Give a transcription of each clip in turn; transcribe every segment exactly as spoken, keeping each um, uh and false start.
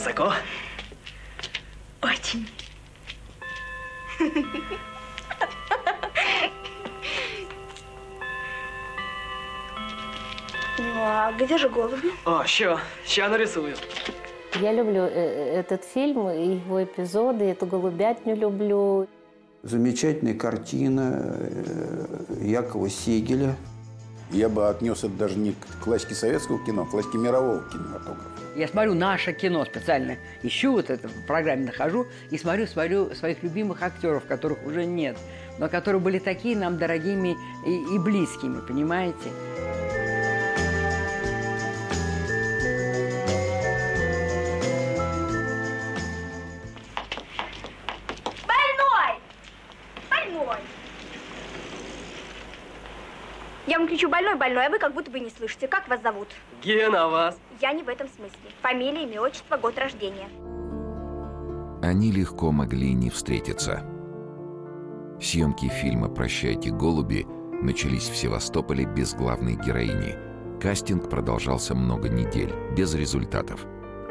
высоко? Очень. Ну, а где же голуби? О, ща, ща нарисую. Я люблю этот фильм, его эпизоды, эту голубятню люблю. Замечательная картина Якова Сегеля. Я бы отнес это даже не к классике советского кино, а к классике мирового кинематографа. Я смотрю наше кино специально, ищу вот это, в программе нахожу, и смотрю, смотрю своих любимых актеров, которых уже нет, но которые были такие нам дорогими и, и близкими, понимаете? Больной! Больной! Я вам кричу больной, больной, а вы как будто бы не слышите. Как вас зовут? Гена, а вас? Я не в этом смысле. Фамилия, имя, отчество, год рождения. Они легко могли не встретиться. Съемки фильма «Прощайте, голуби» начались в Севастополе без главной героини. Кастинг продолжался много недель, без результатов.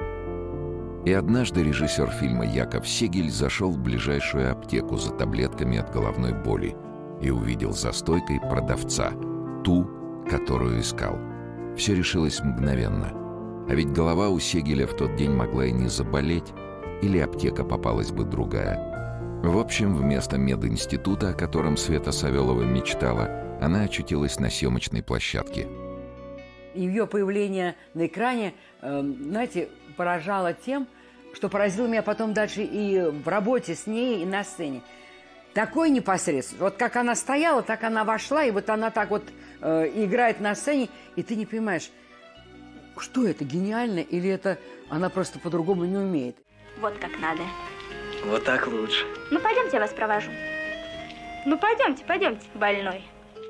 И однажды режиссер фильма Яков Сегель зашел в ближайшую аптеку за таблетками от головной боли и увидел за стойкой продавца, ту, которую искал. Все решилось мгновенно. А ведь голова у Сегеля в тот день могла и не заболеть, или аптека попалась бы другая. В общем, вместо мединститута, о котором Света Савелова мечтала, она очутилась на съемочной площадке. Ее появление на экране, э, знаете, поражало тем, что поразило меня потом дальше и в работе с ней, и на сцене. Такой непосредственность. Вот как она стояла, так она вошла, и вот она так вот э, играет на сцене, и ты не понимаешь, что это, гениально, или это она просто по-другому не умеет. Вот как надо. Вот так лучше. Ну, пойдемте, я вас провожу. Ну, пойдемте, пойдемте, больной.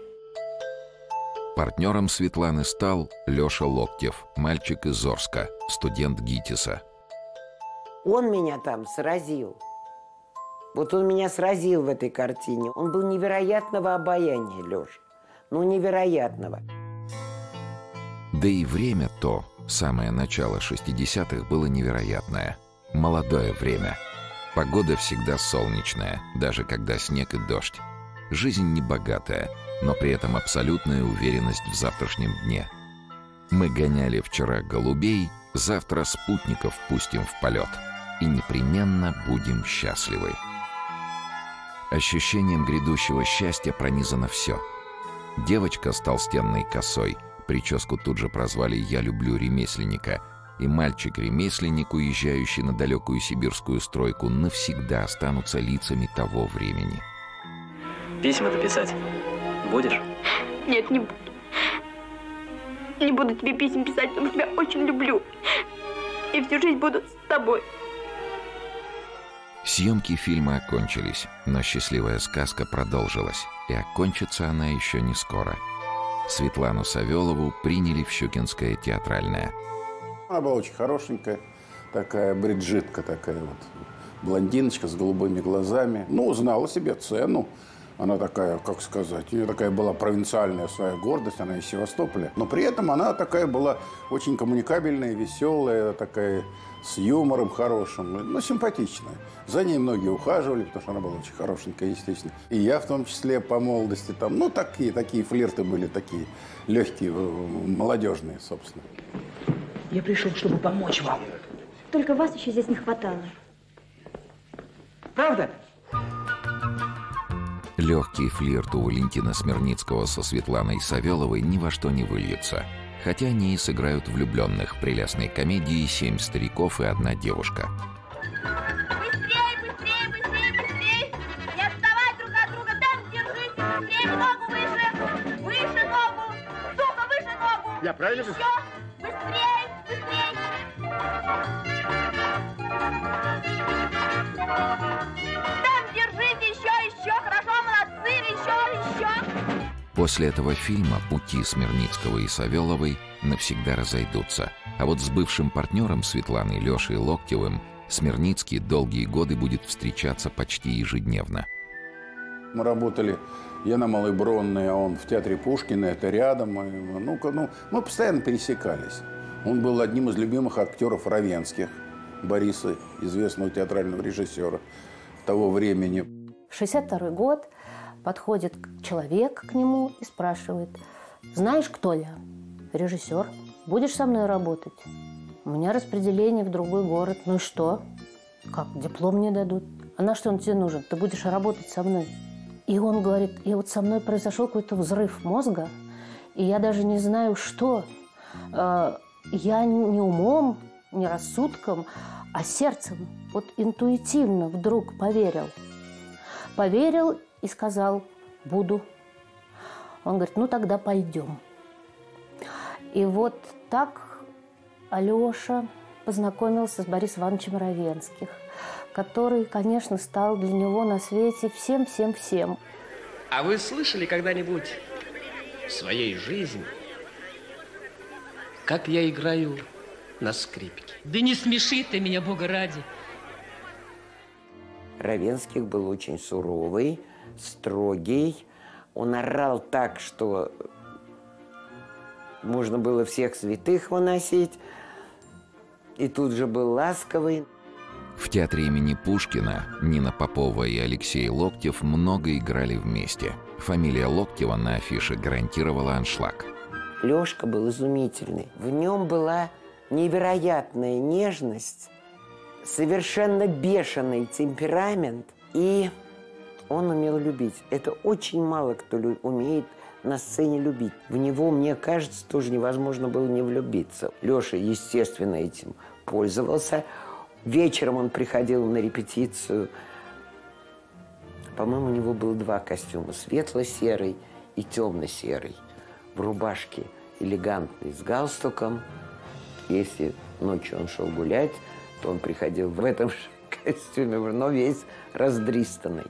Партнером Светланы стал Леша Локтев, мальчик из Орска, студент ГИТИСа. Он меня там сразил. Вот он меня сразил в этой картине. Он был невероятного обаяния, Леша. Ну, невероятного. Да и время то, самое начало шестидесятых, было невероятное. Молодое время. Погода всегда солнечная, даже когда снег и дождь. Жизнь небогатая, но при этом абсолютная уверенность в завтрашнем дне. Мы гоняли вчера голубей, завтра спутников пустим в полет. И непременно будем счастливы. Ощущением грядущего счастья пронизано все. Девочка с толстенной косой, прическу тут же прозвали «Я люблю ремесленника», и мальчик-ремесленник, уезжающий на далекую сибирскую стройку, навсегда останутся лицами того времени. Письма-то писать будешь? Нет, не буду. Не буду тебе писем писать, потому что тебя очень люблю. И всю жизнь буду с тобой. Съемки фильма окончились, но счастливая сказка продолжилась, и окончится она еще не скоро. Светлану Савелову приняли в Щукинское театральное. Она была очень хорошенькая, такая бриджитка, такая вот блондиночка с голубыми глазами. Ну, знала себе цену. Она такая, как сказать, у нее такая была провинциальная своя гордость, она из Севастополя. Но при этом она такая была очень коммуникабельная, веселая, такая с юмором хорошим, но симпатичная. За ней многие ухаживали, потому что она была очень хорошенькая, естественно. И я в том числе по молодости там, ну, такие, такие флирты были, такие легкие, молодежные, собственно. Я пришел, чтобы помочь вам. Только вас еще здесь не хватало. Правда? Легкий флирт у Валентина Смирницкого со Светланой Савеловой ни во что не выльется. Хотя они и сыграют влюбленных в прелестной комедии «Семь стариков и одна девушка». Быстрей, быстрей, быстрей, быстрей! Не отставать друг от друга, там держитесь! Быстрей, ногу выше! Выше ногу! Сука, выше ногу! Я правильно? Еще! Быстрей, быстрей! Там держите, еще, еще! Хорошо, молодцы! Еще, еще! После этого фильма пути Смирницкого и Савеловой навсегда разойдутся. А вот с бывшим партнером Светланы, Лешей Локтевым, Смирницкий долгие годы будет встречаться почти ежедневно. Мы работали, я на Малой Бронной, а он в театре Пушкина, это рядом. Ну, ну, мы постоянно пересекались. Он был одним из любимых актеров Равенских. Бориса, известного театрального режиссера того времени. шестьдесят второй год, подходит человек к нему и спрашивает: знаешь, кто я? Режиссер. Будешь со мной работать? У меня распределение в другой город. Ну и что? Как, диплом не дадут? А на что он тебе нужен? Ты будешь работать со мной. И он говорит: и вот со мной произошел какой-то взрыв мозга, и я даже не знаю, что. Я не умом, не рассудком, а сердцем, вот интуитивно вдруг поверил. Поверил и сказал: буду. Он говорит: ну тогда пойдем. И вот так Алеша познакомился с Борисом Ивановичем Равенских, который, конечно, стал для него на свете всем-всем-всем. А вы слышали когда-нибудь в своей жизни, как я играю на скрипке? Да не смеши ты меня, Бога ради. Равенских был очень суровый, строгий. Он орал так, что можно было всех святых выносить. И тут же был ласковый. В театре имени Пушкина Нина Попова и Алексей Локтев много играли вместе. Фамилия Локтева на афише гарантировала аншлаг. Лёшка был изумительный. В нем была невероятная нежность, совершенно бешеный темперамент, и он умел любить. Это очень мало кто умеет на сцене любить. В него, мне кажется, тоже невозможно было не влюбиться. Лёша, естественно, этим пользовался. Вечером он приходил на репетицию. По-моему, у него было два костюма. Светло-серый и темно-серый. В рубашке элегантный, с галстуком. Если ночью он шел гулять, то он приходил в этом же костюме, но весь раздристанный.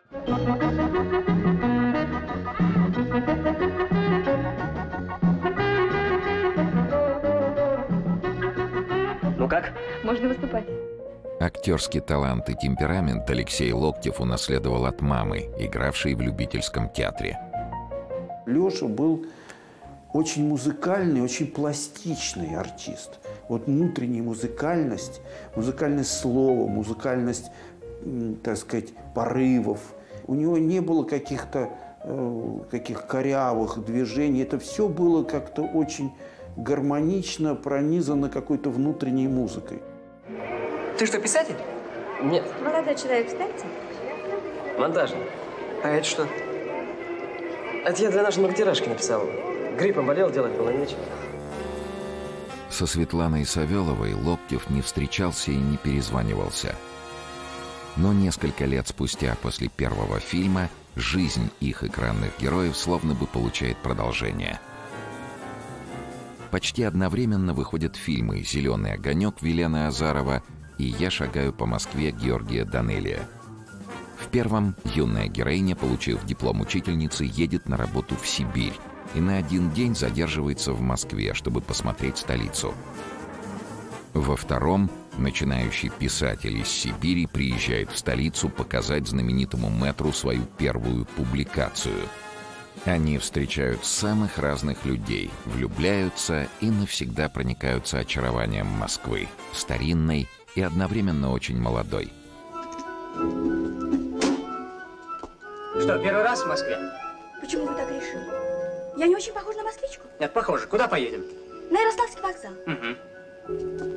Ну как? Можно выступать. Актерский талант и темперамент Алексей Локтев унаследовал от мамы, игравшей в любительском театре. Леша был очень музыкальный, очень пластичный артист. Вот внутренняя музыкальность, музыкальность слова, музыкальность, так сказать, порывов. У него не было каких-то э, каких корявых движений. Это все было как-то очень гармонично пронизано какой-то внутренней музыкой. Ты что, писатель? Нет. Молодой человек, встаньте. Монтажник. А это что? Это я для нашей многотиражки написал. Гриппом болел, делать было нечего. Со Светланой Савеловой Локтев не встречался и не перезванивался. Но несколько лет спустя после первого фильма жизнь их экранных героев словно бы получает продолжение. Почти одновременно выходят фильмы «Зеленый огонек» Велены Азарова и «Я шагаю по Москве» Георгия Данелия. В первом юная героиня, получив диплом учительницы, едет на работу в Сибирь и на один день задерживается в Москве, чтобы посмотреть столицу. Во втором начинающий писатель из Сибири приезжает в столицу показать знаменитому мэтру свою первую публикацию. Они встречают самых разных людей, влюбляются и навсегда проникаются очарованием Москвы, старинной и одновременно очень молодой. Что, первый раз в Москве? Почему вы так решили? Я не очень похожа на москвичку. Нет, похоже. Куда поедем? На Ярославский вокзал. Угу.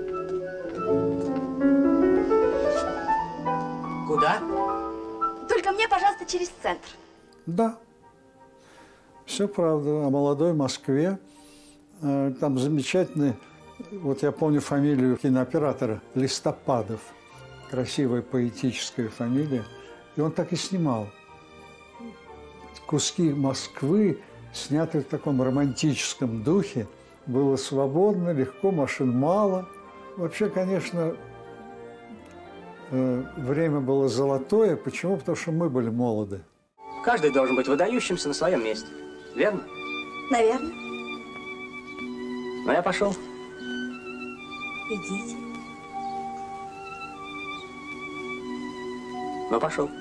Куда? Только мне, пожалуйста, через центр. Да. Все правда. О молодой Москве. Там замечательный, вот я помню фамилию кинооператора, Листопадов. Красивая поэтическая фамилия. И он так и снимал. Куски Москвы, снятые в таком романтическом духе. Было свободно, легко, машин мало. Вообще, конечно, время было золотое. Почему? Потому что мы были молоды. Каждый должен быть выдающимся на своем месте. Верно? Наверное. Ну, я пошел. Идите. Ну, пошел.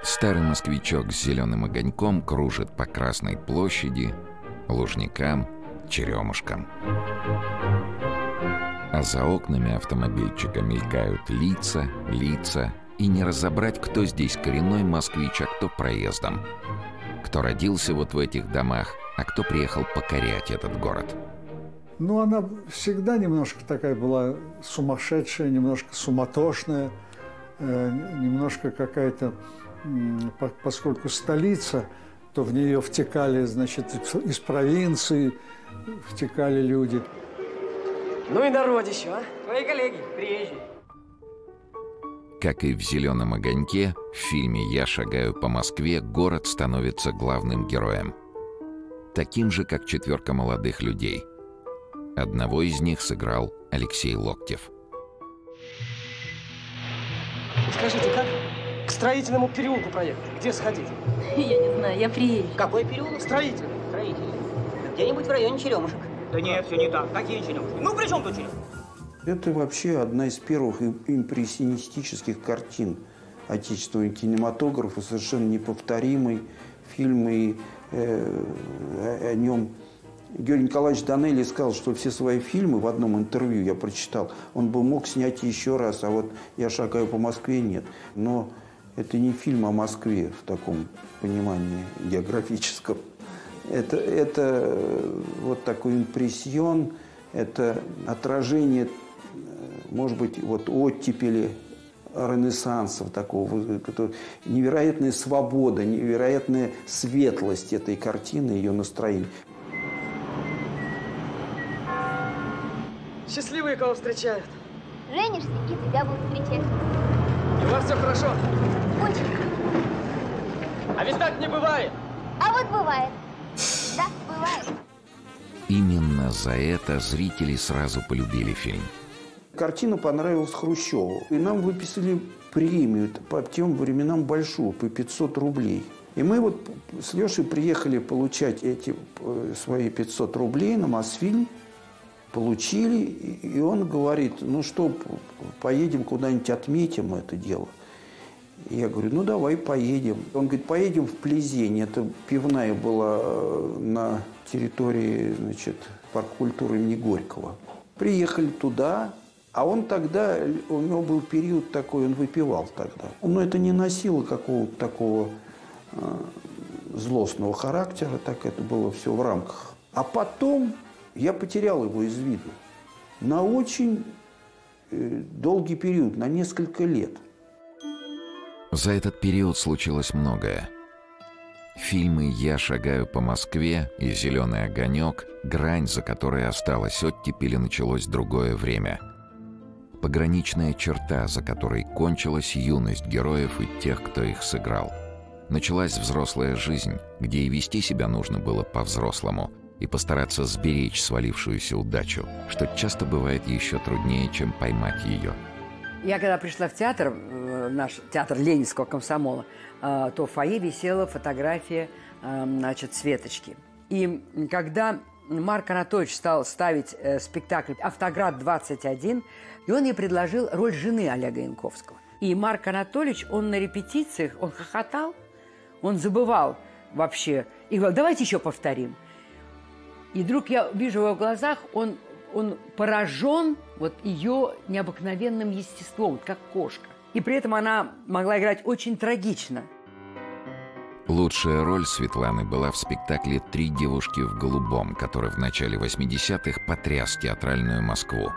Старый москвичок с зеленым огоньком кружит по Красной площади, Лужникам, Черемушкам. А за окнами автомобильчика мелькают лица, лица, и не разобрать, кто здесь коренной москвич, а кто проездом. Кто родился вот в этих домах, а кто приехал покорять этот город. Ну, она всегда немножко такая была сумасшедшая, немножко суматошная, э, немножко какая-то, э, по, поскольку столица, то в нее втекали, значит, из провинции втекали люди. Ну и народище, а? Твои коллеги, приезжие. Как и в «Зеленом огоньке», в фильме «Я шагаю по Москве» город становится главным героем. Таким же, как четверка молодых людей. Одного из них сыграл Алексей Локтев. Скажите, как к Строительному переулку проехать? Где сходить? Я не знаю, я приеду. Какой переулок? Строительный. Строительный. Где-нибудь в районе Черемушек. Да нет, все не так. Какие Черемушки? Ну, при чем тут Черемушек? Это вообще одна из первых импрессионистических картин отечественного кинематографа, совершенно неповторимый фильм, и э, о нем Георгий Николаевич Данелли сказал, что все свои фильмы в одном интервью я прочитал, он бы мог снять еще раз, а вот «Я шагаю по Москве» нет. Но это не фильм о Москве в таком понимании географическом. Это, это вот такой импрессион, это отражение, может быть, вот оттепели Ренессанса, такого, невероятная свобода, невероятная светлость этой картины, ее настроения. Счастливые, кого встречают. Женишься, и тебя будут встречать. И у вас все хорошо? Очень. А ведь так не бывает. А вот бывает. Да, бывает. Именно за это зрители сразу полюбили фильм. Картина понравилась Хрущеву. И нам выписали премию по тем временам большую, по пятьсот рублей. И мы вот с Лешей приехали получать эти свои пятьсот рублей на Мосфильм. Получили, и он говорит, ну что, поедем куда-нибудь отметим это дело. И я говорю, ну давай поедем. Он говорит, поедем в Плезень. Это пивная была на территории, значит, парка культуры имени Горького. Приехали туда, а он тогда, у него был период такой, он выпивал тогда. Но это не носило какого-то такого э, злостного характера, так это было все в рамках. А потом я потерял его из виду на очень э, долгий период, на несколько лет. За этот период случилось многое. Фильмы «Я шагаю по Москве» и «Зеленый огонек» — грань, за которой осталась оттепель и началось другое время. Пограничная черта, за которой кончилась юность героев и тех, кто их сыграл. Началась взрослая жизнь, где и вести себя нужно было по-взрослому, и постараться сберечь свалившуюся удачу, что часто бывает еще труднее, чем поймать ее. Я когда пришла в театр, в наш театр Ленинского комсомола, то в фойе висела фотография, значит, Светочки. И когда Марк Анатольевич стал ставить спектакль «Автоград двадцать один», и он ей предложил роль жены Олега Янковского. И Марк Анатольевич, он на репетициях, он хохотал, он забывал вообще. И говорил, давайте еще повторим. И вдруг я вижу в его глазах, он, он поражен вот ее необыкновенным естеством, как кошка. И при этом она могла играть очень трагично. Лучшая роль Светланы была в спектакле «Три девушки в голубом», который в начале восьмидесятых потряс театральную Москву.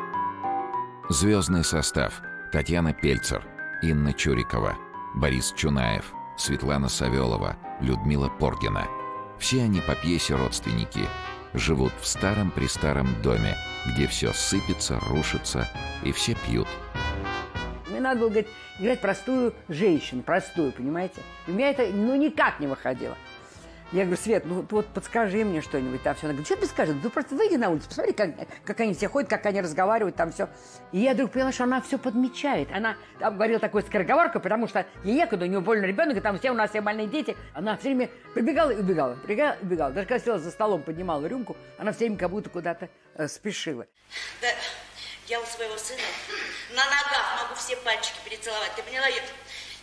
Звездный состав: Татьяна Пельцер, Инна Чурикова, Борис Чунаев, Светлана Савелова, Людмила Поргина. Все они по пьесе родственники. Живут в старом-престаром доме, где все сыпется, рушится, и все пьют. Мне надо было, говорит, играть простую женщину, простую, понимаете? И у меня это ну никак не выходило. Я говорю, Свет, ну вот подскажи мне что-нибудь там все. Она говорит, что ты скажешь? Ты просто выйди на улицу, посмотри, как, как они все ходят, как они разговаривают, там все. И я вдруг поняла, что она все подмечает. Она там говорила такой скороговоркой, потому что ей некуда, у нее больно ребенок, и там все у нас все больные дети. Она все время прибегала и убегала, прибегала и убегала. Даже когда села за столом, поднимала рюмку, она все время как будто куда-то э, спешила. Да, я у своего сына на ногах могу все пальчики перецеловать, ты поняла, Вет?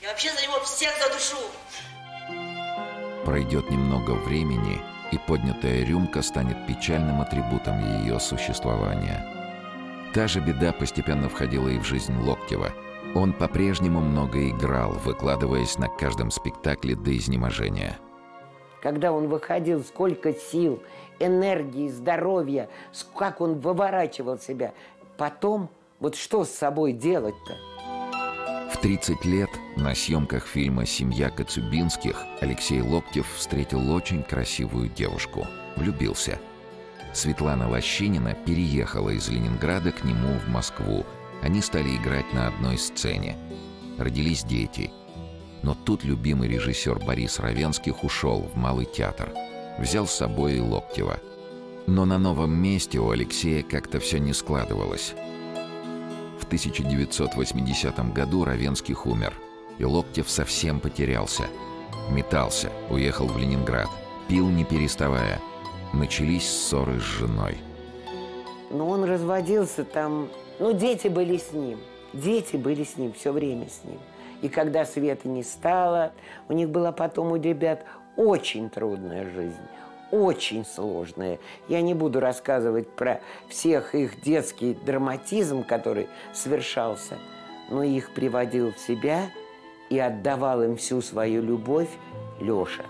Я вообще за него всех задушу. Пройдет немного времени, и поднятая рюмка станет печальным атрибутом ее существования. Та же беда постепенно входила и в жизнь Локтева. Он по-прежнему много играл, выкладываясь на каждом спектакле до изнеможения. Когда он выходил, сколько сил, энергии, здоровья, как он выворачивал себя. Потом, вот что с собой делать-то? В тридцать лет на съемках фильма «Семья Коцюбинских» Алексей Локтев встретил очень красивую девушку. Влюбился. Светлана Лощинина переехала из Ленинграда к нему в Москву. Они стали играть на одной сцене. Родились дети. Но тут любимый режиссер Борис Равенских ушел в Малый театр. Взял с собой и Локтева. Но на новом месте у Алексея как-то все не складывалось. В тысяча девятьсот восьмидесятом году Равенских умер, и Локтев совсем потерялся. Метался, уехал в Ленинград, пил не переставая. Начались ссоры с женой. Но он разводился там, ну дети были с ним, дети были с ним, все время с ним. И когда Светы не стало, у них была потом у ребят очень трудная жизнь. Очень сложная. Я не буду рассказывать про всех их детский драматизм, который совершался, но их приводил в себя и отдавал им всю свою любовь Леша.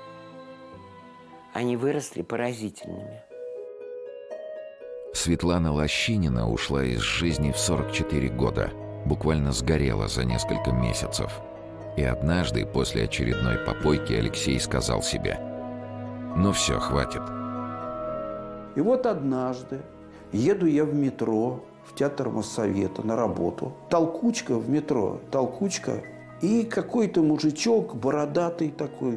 Они выросли поразительными. Светлана Лощинина ушла из жизни в сорок четыре года. Буквально сгорела за несколько месяцев. И однажды, после очередной попойки, Алексей сказал себе: «Ну все, хватит». И вот однажды еду я в метро, в театр Моссовета на работу. Толкучка в метро, толкучка. И какой-то мужичок, бородатый такой,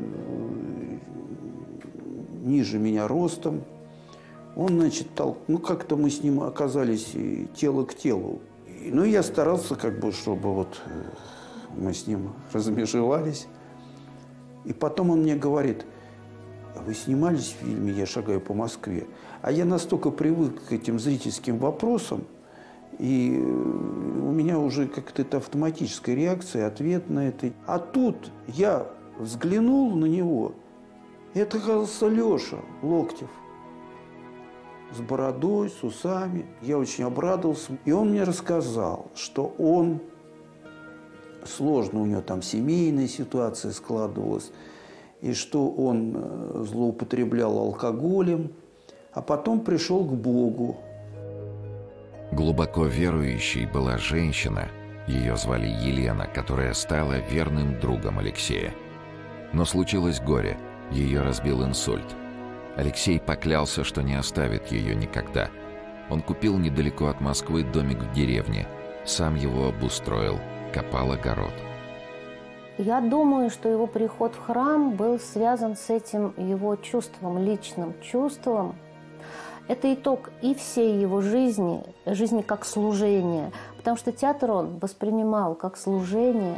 ниже меня ростом. Он, значит, тол... ну как-то мы с ним оказались тело к телу. И, ну я старался, как бы, чтобы вот мы с ним размежевались. И потом он мне говорит: вы снимались в фильме «Я шагаю по Москве». А я настолько привык к этим зрительским вопросам, и у меня уже как-то это автоматическая реакция, ответ на это. А тут я взглянул на него, и это оказался Леша Локтев. С бородой, с усами. Я очень обрадовался. И он мне рассказал, что он... Сложно у него там семейная ситуация складывалась. И что он злоупотреблял алкоголем, а потом пришел к Богу. Глубоко верующей была женщина, ее звали Елена, которая стала верным другом Алексея. Но случилось горе, ее разбил инсульт. Алексей поклялся, что не оставит ее никогда. Он купил недалеко от Москвы домик в деревне, сам его обустроил, копал огород. Я думаю, что его приход в храм был связан с этим его чувством, личным чувством. Это итог и всей его жизни, жизни как служения, потому что театр он воспринимал как служение.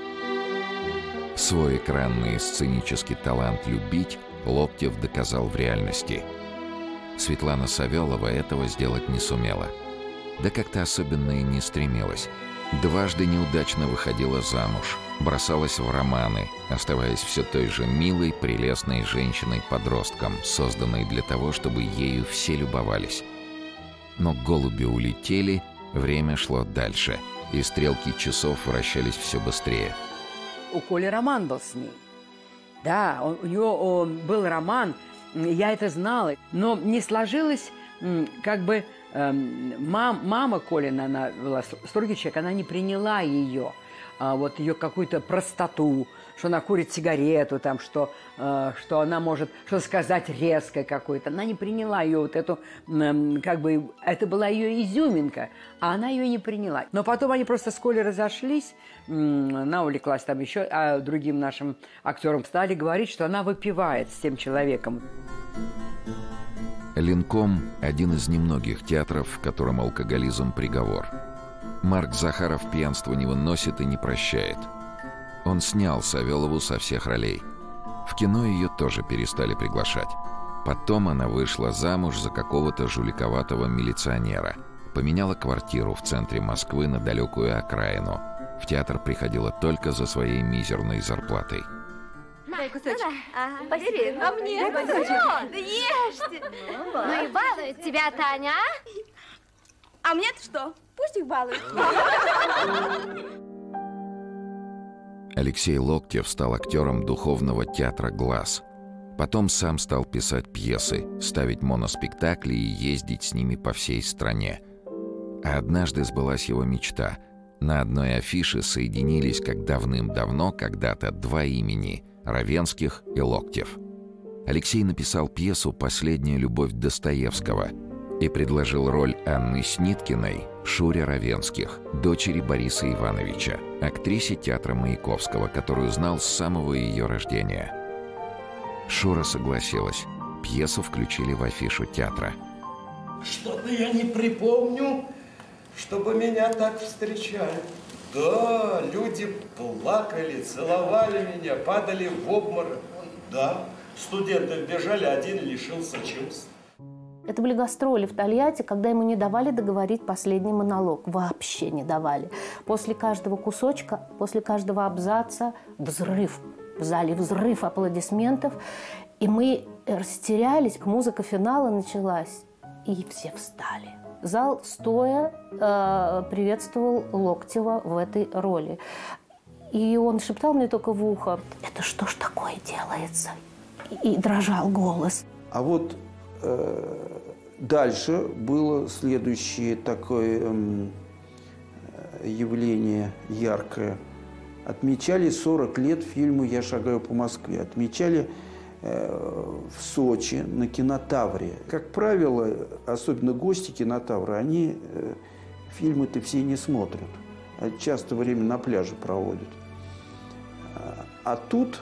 Свой экранный и сценический талант любить Локтев доказал в реальности. Светлана Савелова этого сделать не сумела. Да как-то особенно и не стремилась. Дважды неудачно выходила замуж, бросалась в романы, оставаясь все той же милой, прелестной женщиной-подростком, созданной для того, чтобы ею все любовались. Но голуби улетели, время шло дальше, и стрелки часов вращались все быстрее. У Коли роман был с ней. Да, он, у него он, был роман, я это знала, но не сложилось, как бы, Мам, мама Колина, она была строгий человек, она не приняла ее, а, вот ее какую-то простоту, что она курит сигарету, там, что, а, что она может что сказать резкое какое-то. Она не приняла ее вот эту, как бы, это была ее изюминка, а она ее не приняла. Но потом они просто с Колей разошлись, она увлеклась там еще, а другим нашим актерам стали говорить, что она выпивает с тем человеком. Ленком – один из немногих театров, в котором алкоголизм – приговор. Марк Захаров пьянство не выносит и не прощает. Он снял Савелову со всех ролей. В кино ее тоже перестали приглашать. Потом она вышла замуж за какого-то жуликоватого милиционера, поменяла квартиру в центре Москвы на далекую окраину. в театр приходила только за своей мизерной зарплатой. Дай кусочек. Ага, бери. А мне? Дай кусочек. Да ешьте. Ну и балует тебя Таня, а? А мне-то что? Пусть их балуют. Алексей Локтев стал актером духовного театра «Глаз». Потом сам стал писать пьесы, ставить моноспектакли и ездить с ними по всей стране. А однажды сбылась его мечта. На одной афише соединились, как давным-давно, когда-то, два имени – Равенских и Локтев. Алексей написал пьесу «Последняя любовь» Достоевского и предложил роль Анны Сниткиной Шуре Равенских, дочери Бориса Ивановича, актрисе театра Маяковского, которую знал с самого ее рождения. Шура согласилась. Пьесу включили в афишу театра. Что-то я не припомню, чтобы меня так встречали. Да, люди плакали, целовали меня, падали в обморок. Да, студенты бежали, один лишился чувств. Это были гастроли в Тольятти, когда ему не давали договорить последний монолог. Вообще не давали. После каждого кусочка, после каждого абзаца взрыв. В зале взрыв аплодисментов. И мы растерялись, музыка финала началась, и все встали. Зал стоя э, приветствовал Локтева в этой роли. И он шептал мне только в ухо: «Это что ж такое делается?» И, и дрожал голос. А вот э, дальше было следующее такое э, явление яркое. Отмечали сорок лет фильму «Я шагаю по Москве». Отмечали э, в Сочи на Кинотавре. Как правило, особенно гости Кинотавра, они э, фильмы-то все не смотрят. А часто время на пляже проводят. А, а тут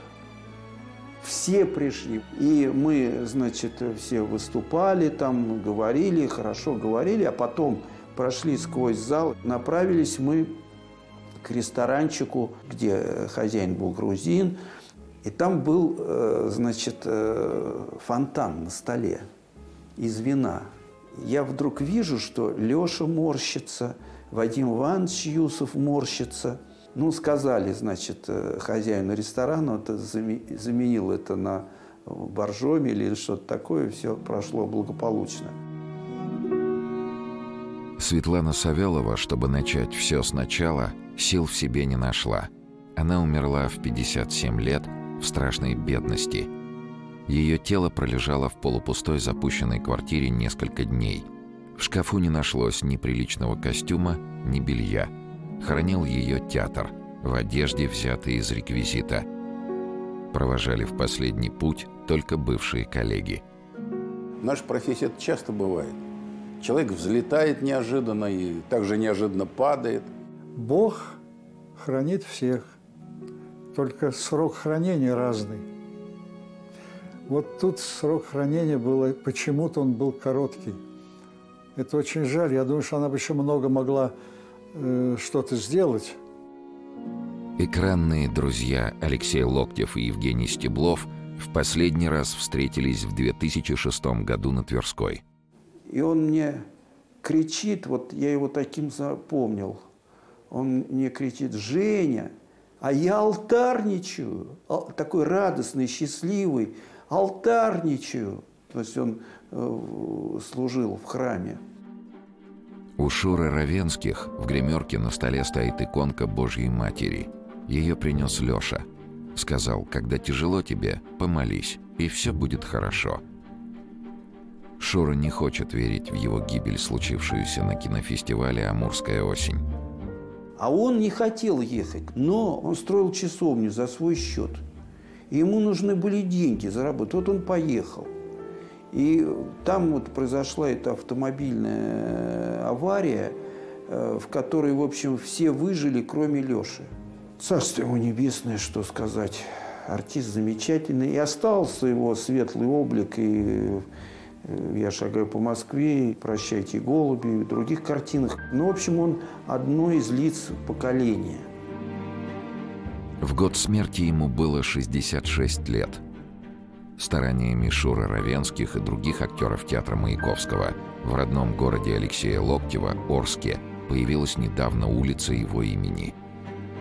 все пришли. И мы, значит, все выступали там, говорили, хорошо говорили, а потом прошли сквозь зал. Направились мы к ресторанчику, где хозяин был грузин, и там был, значит, фонтан на столе из вина. Я вдруг вижу, что Леша морщится, Вадим Иванович Юсов морщится. Ну, сказали, значит, хозяину ресторана, это заменил это на боржоми или что-то такое, все прошло благополучно. Светлана Савелова, чтобы начать все сначала, сил в себе не нашла. Она умерла в пятьдесят семь лет в страшной бедности. Ее тело пролежало в полупустой запущенной квартире несколько дней. В шкафу не нашлось ни приличного костюма, ни белья. Хранил ее театр, в одежде, взятой из реквизита. Провожали в последний путь только бывшие коллеги. В нашей профессии это часто бывает. Человек взлетает неожиданно и также неожиданно падает. Бог хранит всех, только срок хранения разный. Вот тут срок хранения было, почему-то он был короткий. Это очень жаль. Я думаю, что она бы еще много могла э, что-то сделать. Экранные друзья Алексей Локтев и Евгений Стеблов в последний раз встретились в две тысячи шестом году на Тверской. И он мне кричит, вот я его таким запомнил, он мне кричит: «Женя, а я алтарничаю!» Такой радостный, счастливый, алтарничаю. То есть он э, служил в храме. У Шуры Равенских в гримерке на столе стоит иконка Божьей Матери. Ее принес Леша. Сказал: «Когда тяжело тебе, помолись, и все будет хорошо». Шура не хочет верить в его гибель, случившуюся на кинофестивале «Амурская осень». А он не хотел ехать, но он строил часовню за свой счет. И ему нужны были деньги заработать. Вот он поехал. И там вот произошла эта автомобильная авария, в которой, в общем, все выжили, кроме Леши. Царствие ему небесное, что сказать. Артист замечательный. И остался его светлый облик, и «Я шагаю по Москве», и «Прощайте, голуби», и в других картинах. Ну, в общем, он одно из лиц поколения. В год смерти ему было шестьдесят шесть лет. Стараниями Шуры Равенских и других актеров театра Маяковского в родном городе Алексея Локтева, Орске, появилась недавно улица его имени.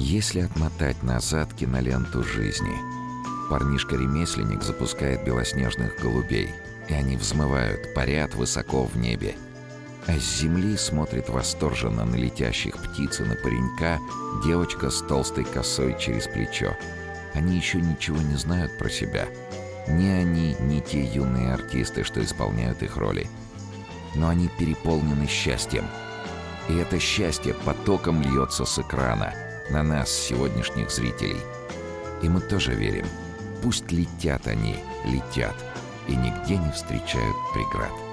Если отмотать назад киноленту жизни, парнишка-ремесленник запускает белоснежных голубей, и они взмывают, парят высоко в небе. А с земли смотрит восторженно на летящих птиц и на паренька девочка с толстой косой через плечо. Они еще ничего не знают про себя. Ни они, ни те юные артисты, что исполняют их роли. Но они переполнены счастьем. И это счастье потоком льется с экрана на нас, сегодняшних зрителей. И мы тоже верим. Пусть летят они, летят, и нигде не встречают преград.